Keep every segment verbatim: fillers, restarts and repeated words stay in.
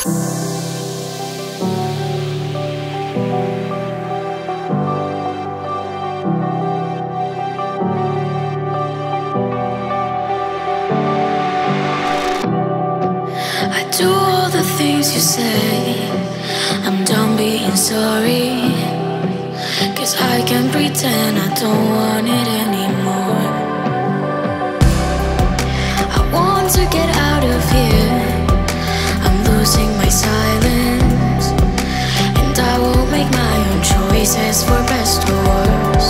Do all the things you say, I'm done being sorry, 'cause I can pretend I don't want it anymore. I want to get out of here, I'm losing my silence, and I will make my own choices for best or worse.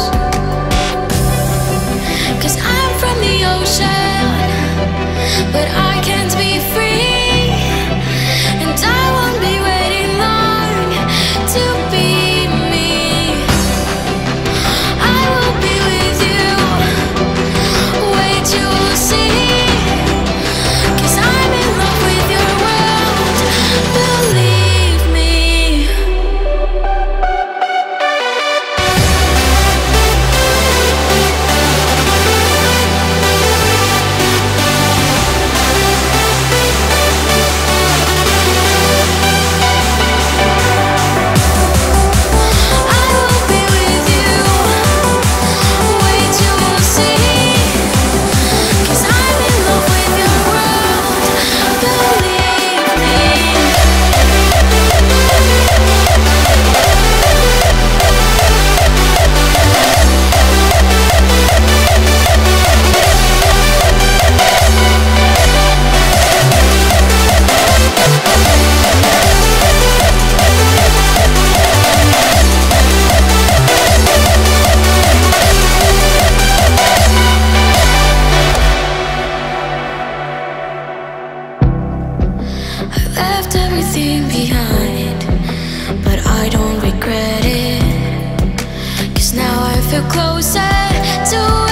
'Cause I'm from the ocean, but I can't be free. I won't be waiting long to be me. I will be with you. Wait, you will see. 'Cause I'm in love with your world. Believe me. Closer to